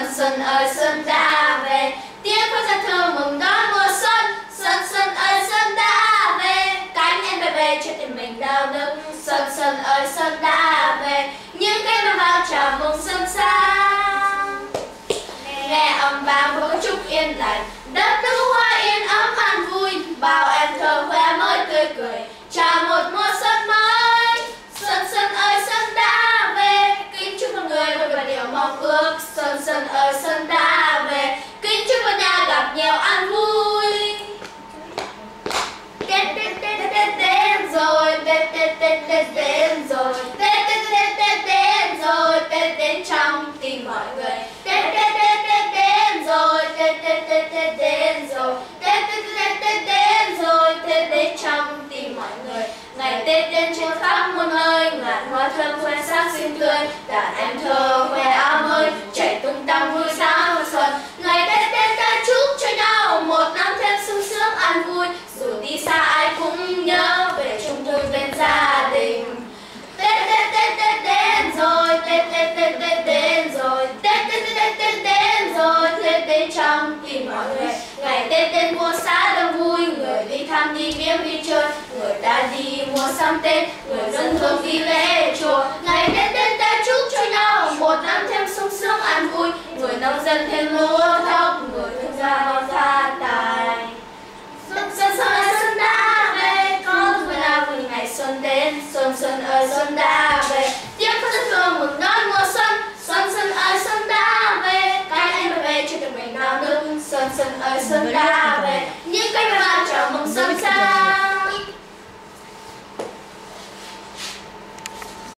Xuân ơi xuân đã về, tiếng pháo ra thơ mừng đón mùa xuân. Xuân ơi xuân đã về, cánh em bay về cho tim mình đau nức. Xuân ơi xuân đã về, những cánh hoa vàng chào mừng xuân sang. Nghe âm vang và chúc yên lành, đất nước hoa yên ấm an vui, bao em thơ khoe mới tươi cười, chào một mùa xuân mới. Xuân ơi xuân đã về, kính chúc mọi người vui và điều mong ước. Xuân ơi xuân đã về, kính chúc mọi nhà gặp nhiều an vui. Tết đến rồi, Tết đến rồi, Tết rồi, Tết đến trong tim mọi người. Tết đến rồi, Tết đến rồi, Tết đến rồi, Tết đến trong tim mọi người. Ngày Tết đến trên khắp muôn nơi, ngàn hoa thơm khoe sắc xinh tươi, đàn em thơ khoe áo mới, chạy tung tăng vui sáng mùa xuân. Ngày Tết đến ta chúc cho nhau một năm thêm sung sướng an vui, dù đi xa ai cũng nhớ về chung vui bên gia đình. Tết đến rồi, Tết đến rồi, Tết đến rồi, Tết đến trong tim mọi người. Ngày Tết đến mua xã đông vui, người đi thăm đi viếng đi chơi, người ta đi mua sắm Tết, người dân thường đi lễ chùa. Ngày Tết đến ta chúc cho nhau một năm thêm sung sướng an vui, người nông dân thêm lúa thóc, người thương gia bao phát tài. Xuân đã về, có vui nào vui ngày xuân đến. Xuân ơi xuân đã về, tiếng pháo rất thương mừng đón mùa xuân. Xuân ơi xuân đã về, cái anh về cho tụi mình nào nước. Xuân ơi xuân đã